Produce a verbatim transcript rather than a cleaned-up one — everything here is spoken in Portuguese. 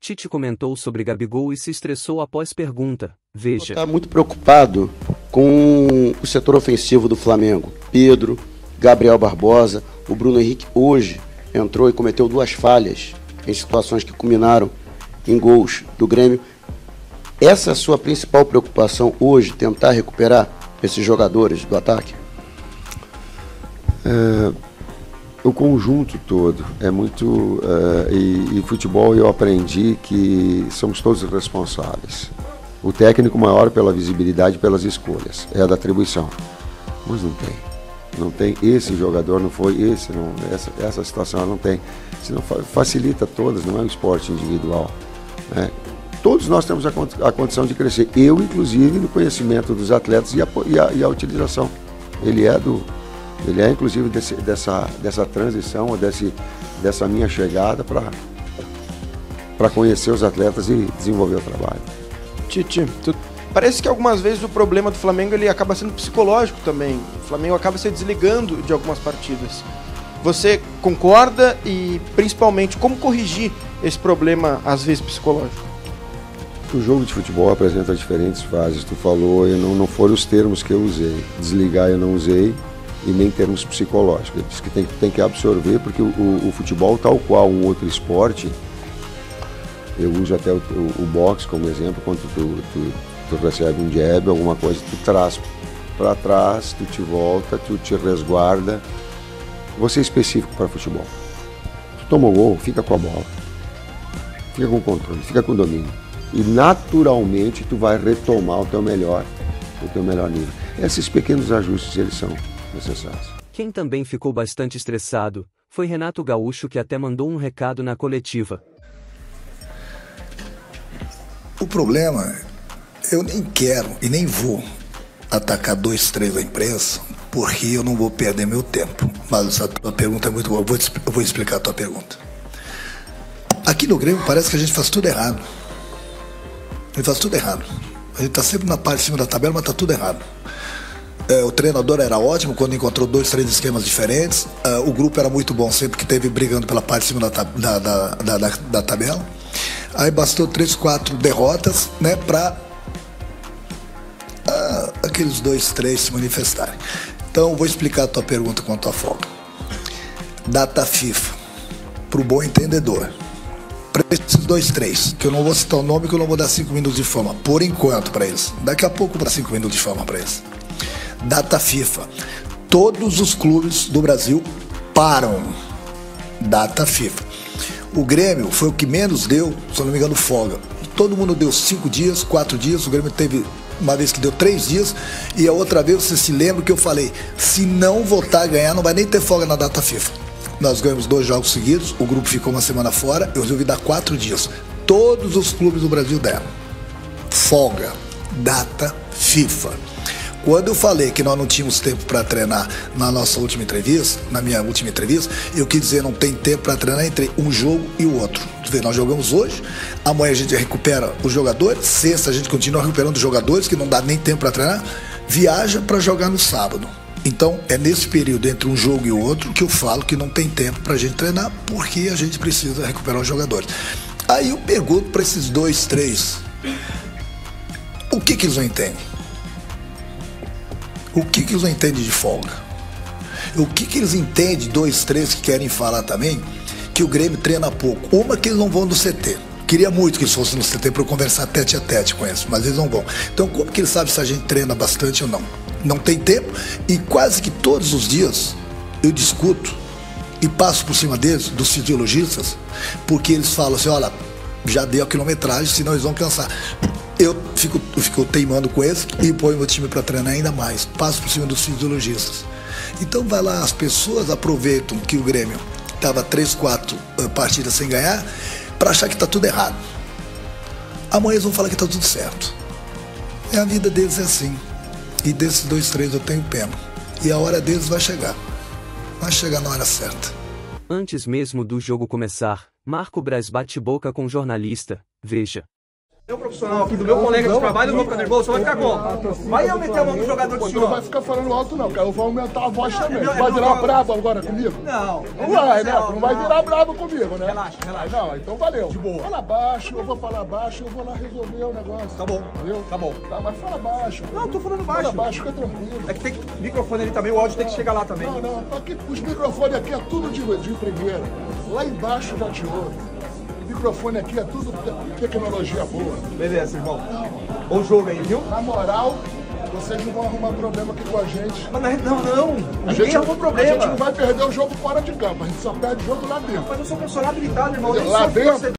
Tite comentou sobre Gabigol e se estressou após pergunta. Veja. Está muito preocupado com o setor ofensivo do Flamengo. Pedro, Gabriel Barbosa, o Bruno Henrique hoje entrou e cometeu duas falhas em situações que culminaram em gols do Grêmio. Essa é a sua principal preocupação hoje, tentar recuperar esses jogadores do ataque? É, o conjunto todo é muito... É, e, e futebol eu aprendi que somos todos responsáveis. O técnico maior pela visibilidade, pelas escolhas, é a da atribuição. Mas não tem. Não tem esse jogador, não foi esse, não, essa, essa situação não tem. Senão facilita todas, não é um esporte individual, né? Todos nós temos a, a condição de crescer. Eu, inclusive, no conhecimento dos atletas e a, e a, e a utilização. Ele é, do, ele é inclusive, desse, dessa, dessa transição, ou desse, dessa minha chegada para conhecer os atletas e desenvolver o trabalho. Tite, tu, parece que algumas vezes o problema do Flamengo ele acaba sendo psicológico também. O Flamengo acaba se desligando de algumas partidas. Você concorda e, principalmente, como corrigir esse problema, às vezes, psicológico? O jogo de futebol apresenta diferentes fases. Tu falou, eu não, não foram os termos que eu usei. Desligar eu não usei e nem termos psicológicos. Eu disse que tem, tem que absorver, porque o, o, o futebol, tal qual um outro esporte, eu uso até o, o, o boxe como exemplo, quando tu, tu, tu recebe um jab, alguma coisa, tu traz para trás, tu te volta, tu te resguarda. Você é específico para futebol. Tu toma o gol, fica com a bola. Fica com o controle, fica com o domínio. E naturalmente tu vai retomar o teu melhor, o teu melhor nível. Esses pequenos ajustes, eles são necessários. Quem também ficou bastante estressado foi Renato Gaúcho, que até mandou um recado na coletiva. O problema, eu nem quero e nem vou atacar dois, três da imprensa, porque eu não vou perder meu tempo. Mas a tua pergunta é muito boa, eu vou, eu vou explicar a tua pergunta. Aqui no Grêmio parece que a gente faz tudo errado. A gente faz tudo errado. A gente está sempre na parte de cima da tabela, mas está tudo errado. É, o treinador era ótimo quando encontrou dois, três esquemas diferentes. É, o grupo era muito bom sempre que teve brigando pela parte de cima da, da, da, da, da, da tabela. Aí bastou três, quatro derrotas, né, para ah, aqueles dois, três se manifestarem. Então, vou explicar a tua pergunta com a tua folga. Data FIFA, para o bom entendedor. Para esses dois, três, que eu não vou citar o nome, que eu não vou dar cinco minutos de fama, por enquanto para eles. Daqui a pouco para cinco minutos de fama para eles. Data FIFA. Todos os clubes do Brasil param. Data FIFA. O Grêmio foi o que menos deu, se eu não me engano, folga. Todo mundo deu cinco dias, quatro dias, o Grêmio teve uma vez que deu três dias, e a outra vez você se lembra que eu falei, se não voltar a ganhar, não vai nem ter folga na data FIFA. Nós ganhamos dois jogos seguidos, o grupo ficou uma semana fora, eu resolvi dar quatro dias. Todos os clubes do Brasil deram. Folga. Data FIFA. Quando eu falei que nós não tínhamos tempo para treinar na nossa última entrevista, na minha última entrevista, eu quis dizer não tem tempo para treinar entre um jogo e o outro. Nós jogamos hoje, amanhã a gente recupera os jogadores, sexta a gente continua recuperando os jogadores, que não dá nem tempo para treinar, viaja para jogar no sábado. Então, é nesse período entre um jogo e o outro que eu falo que não tem tempo pra gente treinar, porque a gente precisa recuperar os jogadores. Aí eu pergunto para esses dois, três, o que que eles não entendem? O que que eles não entendem de folga? O que que eles entendem, dois, três, que querem falar também, que o Grêmio treina pouco? Uma, que eles não vão no C T. Queria muito que eles fossem no C T para eu conversar tete a tete com eles, mas eles não vão. Então, como que eles sabem se a gente treina bastante ou não? Não tem tempo, e quase que todos os dias eu discuto e passo por cima deles, dos fisiologistas, porque eles falam assim, olha, já deu a quilometragem, senão eles vão cansar. Eu fico, eu fico teimando com eles e ponho meu time para treinar ainda mais, passo por cima dos fisiologistas. Então vai lá, as pessoas aproveitam que o Grêmio estava três, quatro uh, partidas sem ganhar, para achar que está tudo errado. Amanhã eles vão falar que está tudo certo. E a vida deles é assim. E desses dois, três eu tenho pena. E a hora deles vai chegar. Vai chegar na hora certa. Antes mesmo do jogo começar, Marco Braz bate boca com jornalista. Veja. Eu profissional aqui do meu colega de trabalho, eu não vou ficar nervoso, só vai ficar como? Vai eu meter a mão no jogador do senhor. Não vai ficar falando alto não, cara. Eu vou aumentar a voz também. não, Vai não, virar não, brabo agora comigo? Não. Não vai, né? Tu não vai virar brabo comigo, né? Relaxa, relaxa. Não, então valeu. De boa. Fala baixo, eu vou falar baixo, eu vou lá resolver o negócio. Tá bom, Valeu? tá bom. Tá, mas fala baixo. Não, tô falando baixo. Fala baixo, fica tranquilo. É que tem que, microfone ali também, o áudio tem que chegar lá também. Não, não, aqui, os microfones aqui é tudo de, de primeira. Lá embaixo já de ouro. O microfone aqui é tudo te tecnologia boa. Beleza, irmão. Bom jogo aí, viu? Na moral, vocês não vão arrumar problema aqui com a gente. Mas não, não. A Ninguém gente, arrumou problema. a gente não vai perder o jogo fora de campo, a gente só perde o jogo lá dentro. Mas eu sou profissional habilitado, irmão. Lá dentro,